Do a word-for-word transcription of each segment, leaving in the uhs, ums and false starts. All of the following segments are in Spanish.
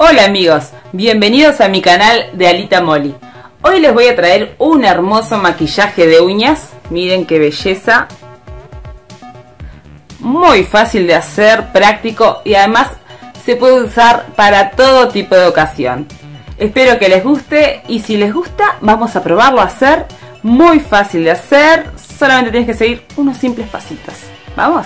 Hola amigos, bienvenidos a mi canal de Alita Molly. Hoy les voy a traer un hermoso maquillaje de uñas. Miren qué belleza. Muy fácil de hacer, práctico y además se puede usar para todo tipo de ocasión. Espero que les guste y si les gusta vamos a probarlo a hacer. Muy fácil de hacer, solamente tienes que seguir unos simples pasitos. ¿Vamos?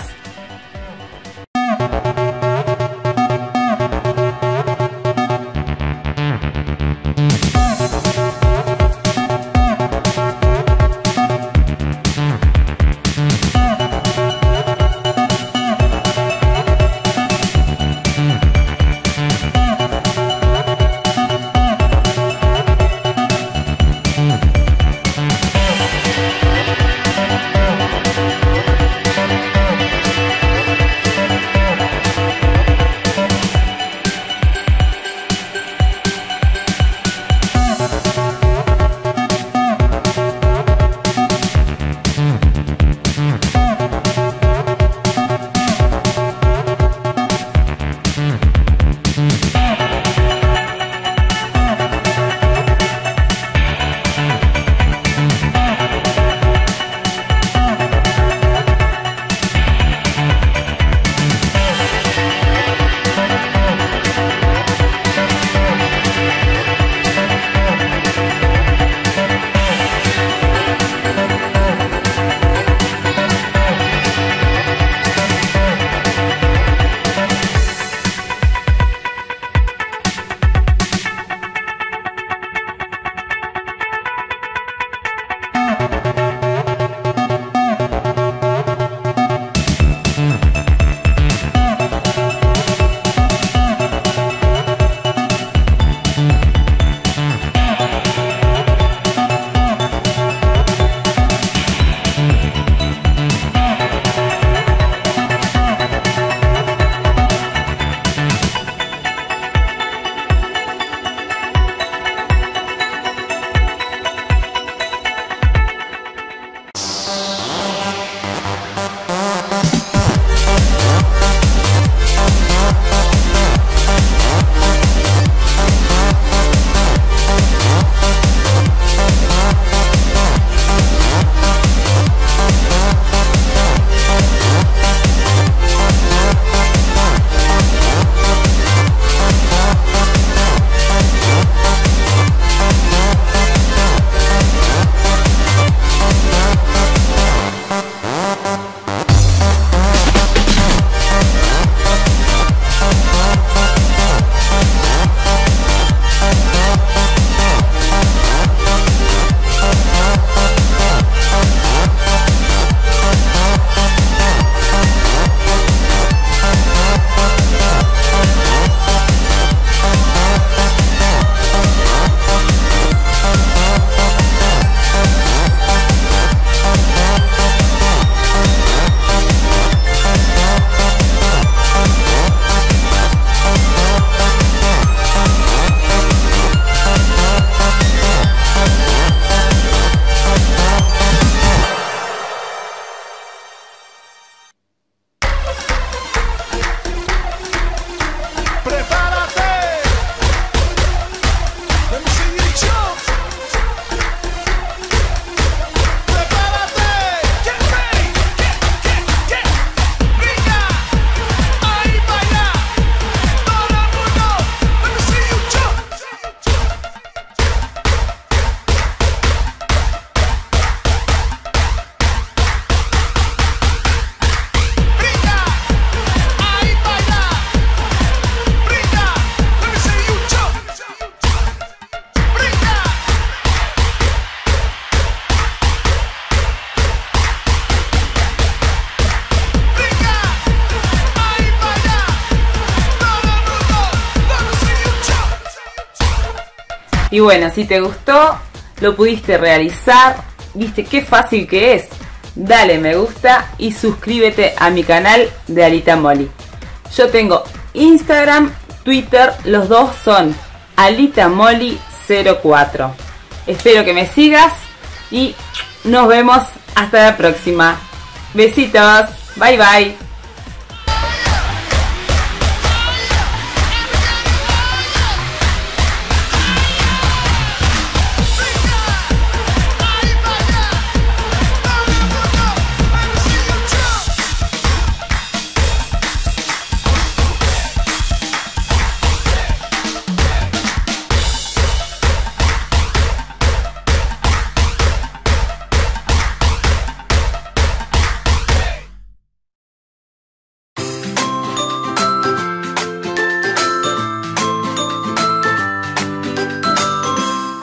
Y bueno, si te gustó, lo pudiste realizar, viste qué fácil que es, dale me gusta y suscríbete a mi canal de Alita Molly. Yo tengo Instagram, Twitter, los dos son Alita Molly cero cuatro. Espero que me sigas y nos vemos hasta la próxima. Besitos, bye bye.